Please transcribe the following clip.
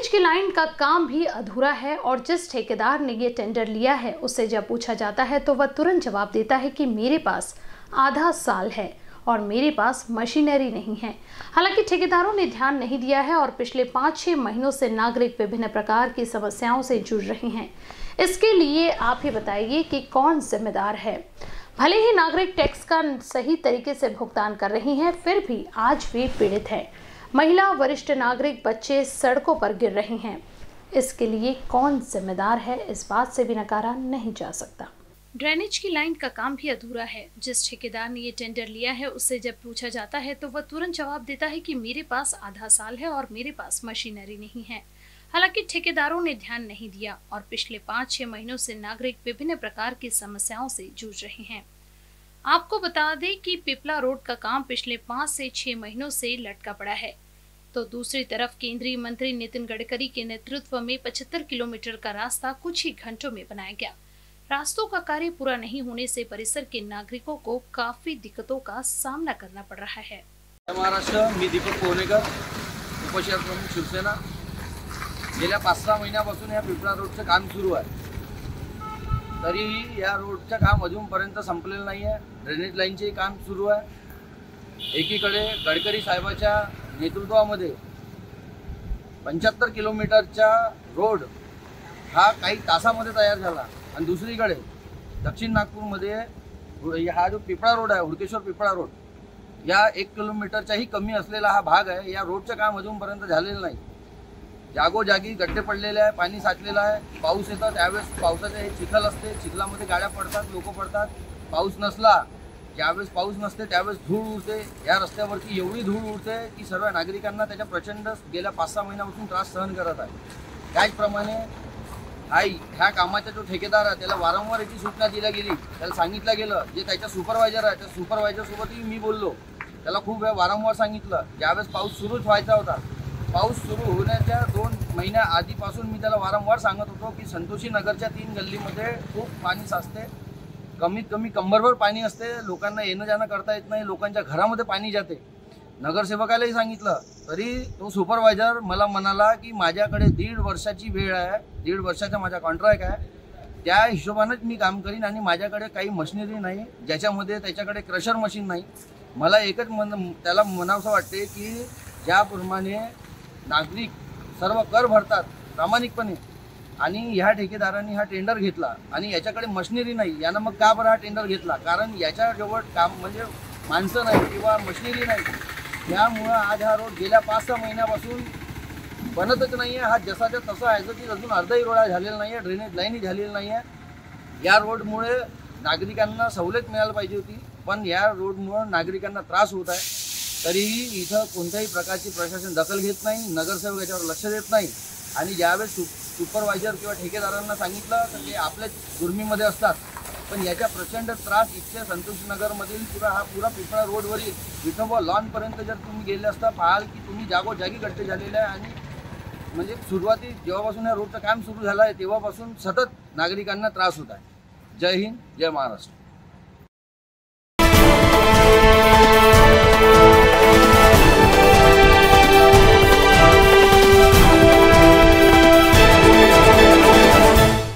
Drainage की line का काम भी अधूरा है और जिस ठेकेदार ने ये टेंडर लिया है उससे जब पूछा जाता है तो वह तुरंत जवाब देता है कि मेरे पास आधा साल है और मेरे पास मशीनरी नहीं है। हालांकि ठेकेदारों ने ध्यान नहीं दिया है और पिछले 5-6 महीनों से नागरिक विभिन्न प्रकार की समस्याओं से जूझ रहे हैं। इसके लिए आप ही बताइए कि कौन जिम्मेदार है। भले ही नागरिक टैक्स का सही तरीके से भुगतान कर रही हैं, फिर भी आज वे पीड़ित हैं। महिला, वरिष्ठ नागरिक, बच्चे सड़कों पर गिर रहे हैं। इसके लिए कौन जिम्मेदार है, इस बात से भी नकारा नहीं जा सकता। ड्रेनेज की लाइन का काम भी अधूरा है। जिस ठेकेदार ने ये टेंडर लिया है उससे जब पूछा जाता है तो वह तुरंत जवाब देता है कि मेरे पास आधा साल है और मेरे पास मशीनरी नहीं है। हालांकि ठेकेदारों ने ध्यान नहीं दिया और पिछले 5-6 महीनों से नागरिक विभिन्न प्रकार की समस्याओं से जूझ रहे हैं। आपको बता दें कि पिपला रोड का काम पिछले 5 से 6 महीनों से लटका पड़ा है, तो दूसरी तरफ केंद्रीय मंत्री नितिन गडकरी के नेतृत्व में 75 किलोमीटर का रास्ता कुछ ही घंटों में बनाया गया। रास्तों का कार्य पूरा नहीं होने से परिसर के नागरिकों को काफी दिक्कतों का सामना करना पड़ रहा है। महाराष्ट्र, मी दीपक पोहनेकर, उपशहर प्रमुख शिवसेना। गेल्या 5-6 महिन्यापासून या पिपळा रोडचं काम सुरू आहे, तरीही या रोडचं काम अजूनपर्यंत संपलेलं नाही आहे। ड्रेनेज लाईनचे काम सुरू आहे। एकीकडे गडकरी साहेबांच्या नेतृत्वामध्ये 75 किलोमीटरचा रोड हा काही तासामध्ये तयार झाला आणि दुसरीकडे दक्षिण नागपूरमध्ये हा जो पिपळा रोड आहे, हुडकेश्वर पिपळा रोड, या 1 किलोमीटरच्याही कमी असलेला हा भाग आहे। या रोडचं काम अजूनपर्यंत झालेलं नाही। जागोजागी गड्डे पडलेले आहे, पाणी साचलेलं आहे। पाऊस येतो त्यावेळेस पावसाचे हे चिखल असते, चिखलामध्ये गाड्या पडतात, लोक पडतात। पाऊस नसला, ज्यावेळेस पाऊस नसते त्यावेळेस धूळ उडते। या रस्त्यावरती एवढी धूळ उडते की सर्व नागरिकांना त्याच्या प्रचंड गेल्या 5-6 महिन्यापासून त्रास सहन करत आहे। त्याचप्रमाणे ह्या कामाचा जो ठेकेदार आहे त्याला वारंवार याची सूचना दिल्या गेली, त्याला सांगितलं गेलं। जे त्याचा सुपरवायझर आहे त्या सुपरवायझरसोबतही मी बोललो, त्याला खूप वेळा वारंवार सांगितलं। ज्यावेळेस पाऊस सुरूच व्हायचा होता, पाऊस सुरू होण्याच्या 2 महिन्या आधीपासून मी त्याला वारंवार सांगत होतो की संतोषी नगरच्या 3 गल्लीमध्ये खूप पाणी साचते, कमीत कमी कंबरभर पाणी असते, लोकांना येणं जाणं करता येत नाही, लोकांच्या घरामध्ये पाणी जाते। नगरसेवकालाही सांगितलं, तरी तो सुपरवायझर मला म्हणाला की माझ्याकडे 1.5 वर्षाची वेळ आहे, 1.5 वर्षाचा माझा कॉन्ट्रॅक्ट आहे, त्या हिशोबानेच मी काम करीन आणि माझ्याकडे काही मशिनरी नाही, ज्याच्यामध्ये त्याच्याकडे क्रशर मशीन नाही। मला एकच त्याला म्हणावंसं वाटते की ज्याप्रमाणे नागरिक सर्व कर भरतात प्रामाणिकपणे आणि ह्या ठेकेदारांनी हा टेंडर घेतला आणि याच्याकडे मशिनरी नाही, यानं मग का बरं हा टेंडर घेतला? कारण याच्याजवळ काम म्हणजे माणसं नाही किंवा मशिनरी नाही। त्यामुळं आज हा रोड गेल्या 5-6 महिन्यापासून बनतच नाही आहे। हा जसाच्या तसा आहे, की अजून अर्धाही रोड झालेला नाही आहे, ड्रेनेज लाईनही झालेली नाही आहे। या रोडमुळे नागरिकांना सवलत मिळायला पाहिजे होती, पण या रोडमुळे नागरिकांना त्रास होत आहे। तरीही इथं कोणत्याही प्रकारची प्रशासन दखल घेत नाही, नगरसेवक याच्यावर लक्ष देत नाही आणि ज्यावेळेस सुपरवायझर किंवा ठेकेदारांना सांगितलं तर ते आपल्या दुर्मीमध्ये असतात। पण याचा प्रचंड त्रास इथल्या संतोषी नगरमधील हा पुरा पिपळा रोडवरील विठोबा लॉनपर्यंत जर तुम्ही गेले असता पाहाल की तुम्ही जागोजागी गड्डे झालेले आहे आणि म्हणजे सुरुवाती जेव्हापासून या रोडचं काम सुरू झालं आहे तेव्हापासून सतत नागरिकांना त्रास होत आहे। जय हिंद, जय महाराष्ट्र।